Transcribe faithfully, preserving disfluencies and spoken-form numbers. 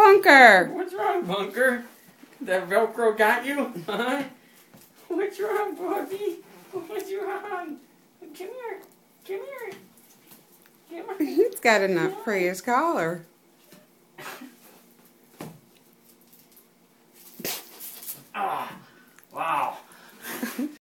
Bunker? What's wrong, Bunker? That Velcro got you? Huh? What's wrong, Bobby? What's wrong? Come here. Come here. Come here. He's got enough for his collar.